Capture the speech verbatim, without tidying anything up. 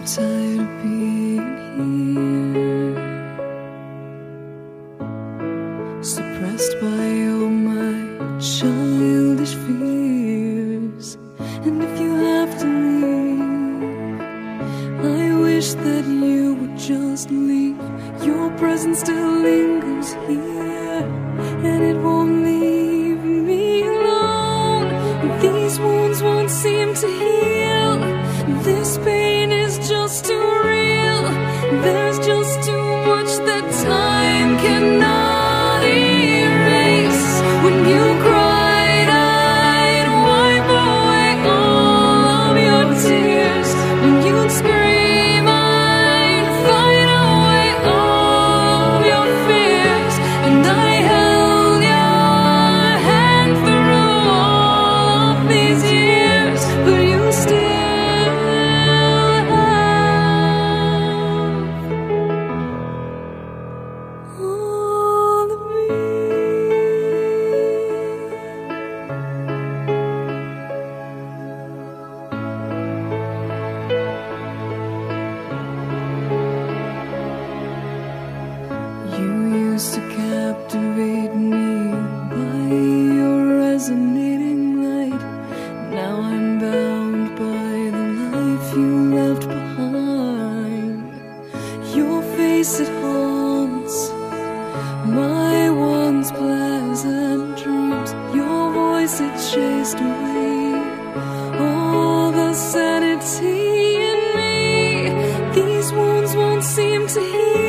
tired of being here, suppressed by all my childish fears. And if you have to leave, I wish that you would just leave. Your presence still lingers here, and it won't leave me alone. These wounds won't seem to heal. This pain is just too real. There's just too much that time cannot erase. When you cried, I'd wipe away all of your tears. When you'd scream, I'd fight away all of your fears. And I held your hand through all of these years, but you still to captivate me by your resonating light. Now I'm bound by the life you left behind. Your face, it haunts my once pleasant dreams. Your voice, it chased away all the sanity in me. These wounds won't seem to heal.